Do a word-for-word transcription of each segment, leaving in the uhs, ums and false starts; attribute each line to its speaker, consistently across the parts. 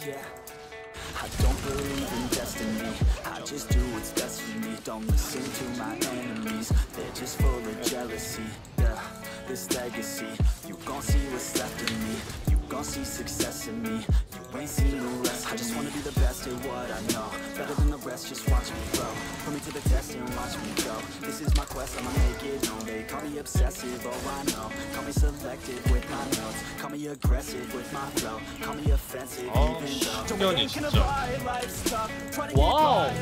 Speaker 1: yeah. I don't believe in destiny, I just do what's best for me. Don't listen to my enemies, they're just full of jealousy. Yeah, this legacy, you gon' see what's left of me. You gon' see success in me, you ain't seen the rest. I just wanna be the best at what I know, better than the rest, just watch me grow. Put me to the test and watch me go. This is my quest, I'ma make it known. They call me obsessive, oh I know. Call me selective with my notes, call me aggressive with my flow, call me offensive
Speaker 2: 어,
Speaker 1: even though
Speaker 2: 신기하네 진짜.
Speaker 1: 와우.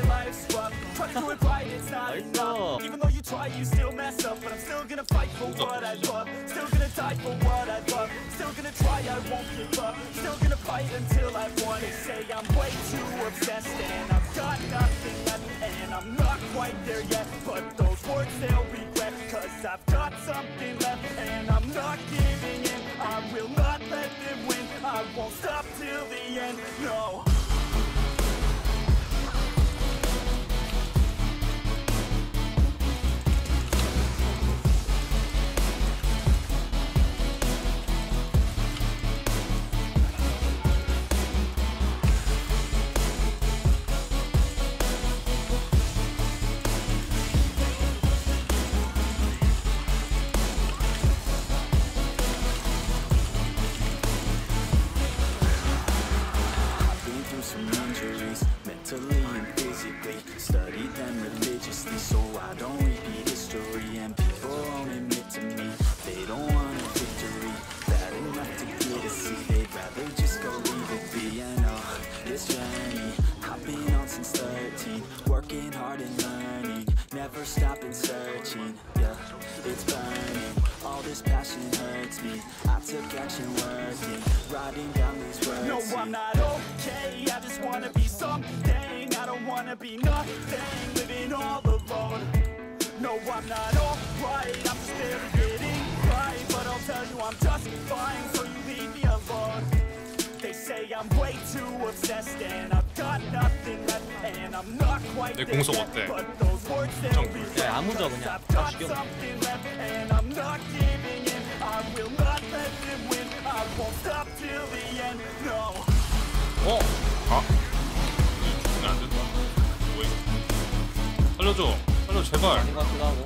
Speaker 3: Even though you try, you still mess up, but I'm still gonna fight for what I love. Still gonna die for what I love. Still gonna try, I won't give up. Still gonna fight until I won. They say I'm way too obsessed and I've got nothing left, and I'm not quite there yet. But those words they'll regret, cause I've got something left, and I'm not giving in. I will not let them win. I won't stop till the end. No.
Speaker 1: Never stopping searching, yeah, it's burning. All this passion hurts me. I took action working, writing down these words.
Speaker 3: No, I'm not okay, I just wanna be something. I don't wanna be nothing, living all alone. No, I'm not alright, I'm just barely getting by. But I'll tell you I'm just fine, so you leave me alone. They say I'm way too obsessed and I've got nothing left, and I'm not quite
Speaker 2: 내
Speaker 3: there
Speaker 2: 공속
Speaker 3: yet.
Speaker 2: 어때?
Speaker 3: But those words they'll be
Speaker 4: 야, 아무도 그냥
Speaker 3: I've
Speaker 4: 다
Speaker 3: got
Speaker 4: 죽여.
Speaker 3: something left, and I'm not giving in. I will not let them win. I won't stop till the end. No.
Speaker 2: 어? 아? 이 죽으면 안 된다. 뭐야? 살려줘. 살려줘 제발.
Speaker 4: 아닌 것 같기도 하고.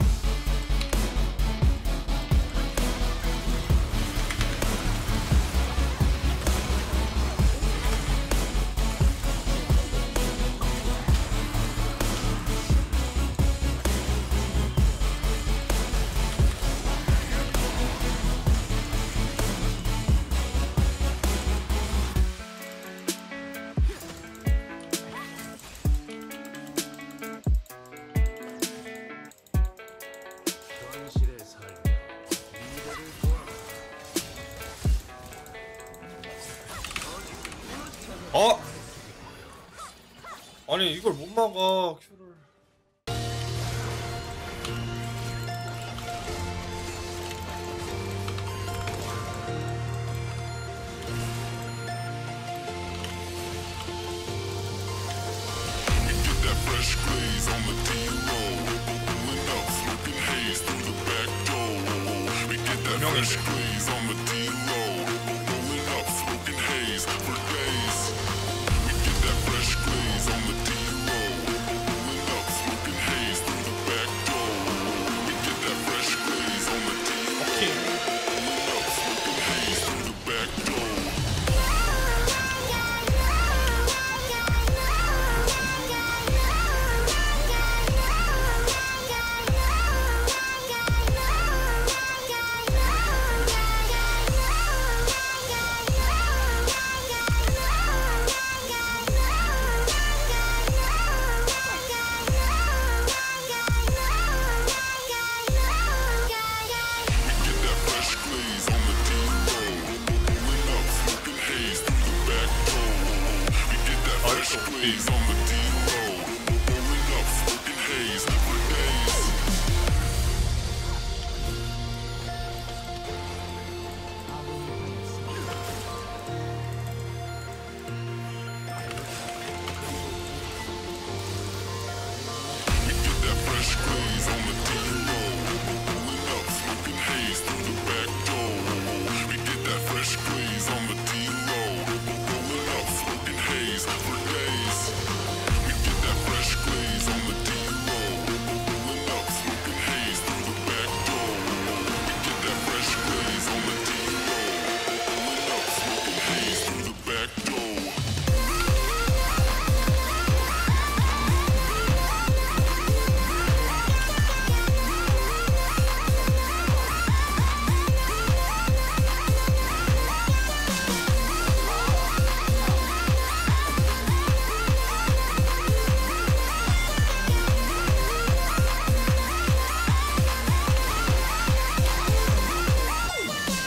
Speaker 2: 어? 아니 이걸 못 막아 큐를.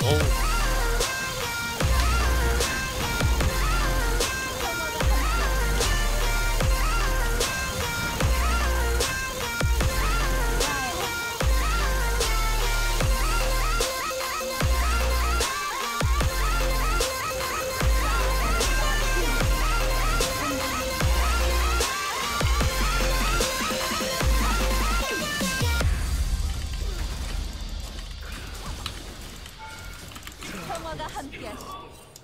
Speaker 2: 어우.
Speaker 4: 평화가 함께하시길.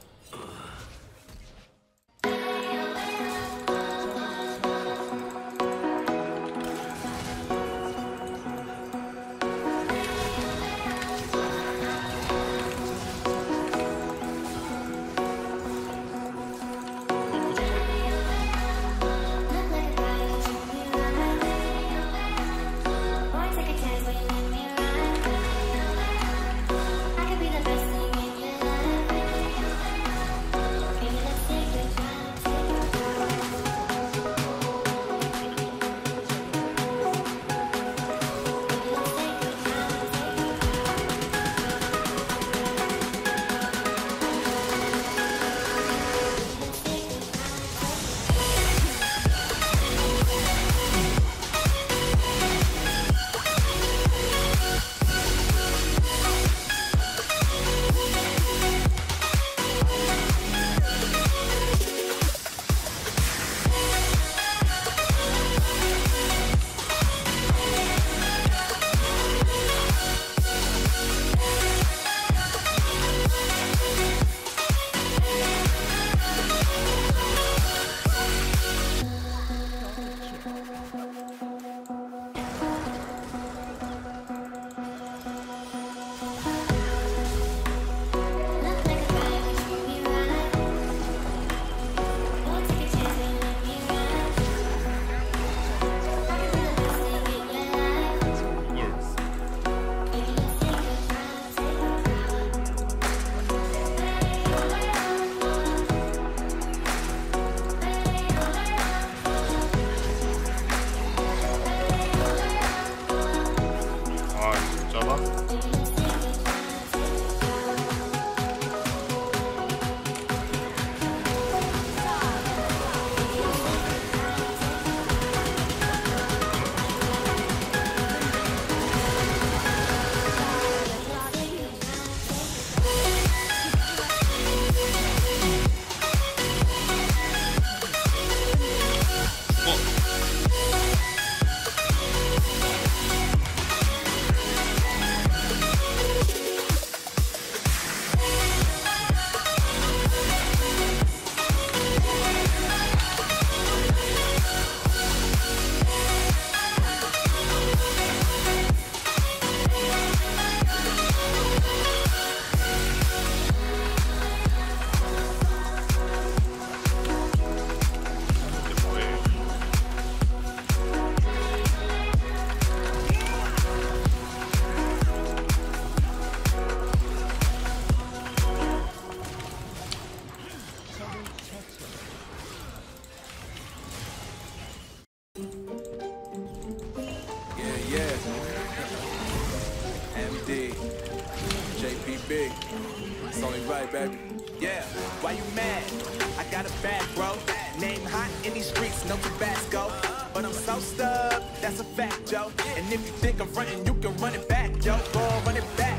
Speaker 3: It's only right, baby. Yeah, why you mad? I got a bag, bro. Name hot in these streets, no Tabasco. But I'm so stuck, that's a fact, Joe. And if you think I'm frontin', you can run it back, yo. Go run it back.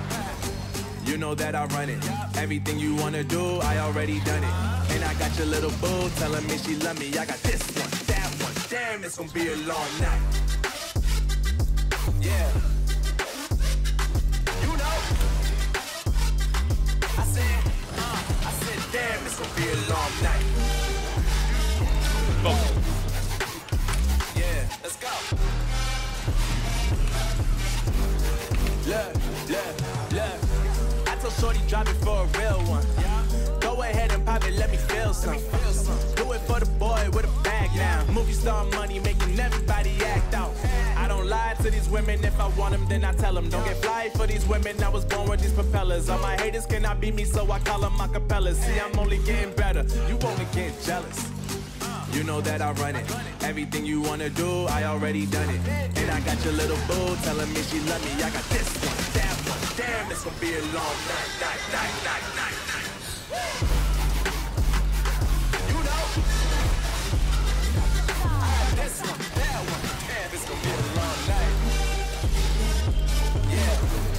Speaker 3: You know that I run it. Everything you wanna do, I already done it. And I got your little boo telling me she love me. I got this one, that one. Damn, it's gonna be a long night. Yeah. You know. I said, uh, I said, damn, it's gonna be a long night.
Speaker 2: Go.
Speaker 3: Yeah, let's go. Look, look, look. I told Shorty drop it for a real one. Go ahead and pop it, let me feel some. Do it for the boy with a bag now. Movie star money making everybody act out. I don't lie to these women, if I want them then I tell them. Don't get fly for these women, I was born with these propellers. All my haters cannot beat me, so I call them acapellas. See, I'm only getting better, you only get jealous. You know that I run it. Everything you wanna do, I already done it. And I got your little boo telling me she love me. I got this one, that one. Damn, it's gonna be a long night, night, night, night, night, night. You know, I had this one, that one. Damn, it's gonna be a long night. Yeah.